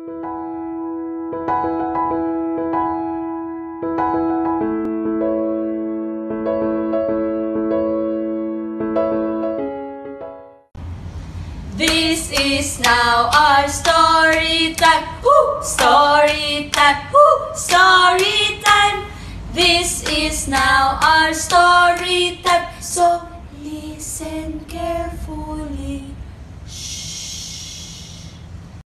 This is now our story time. Woo! Story time. Woo! Story time. This is now our story.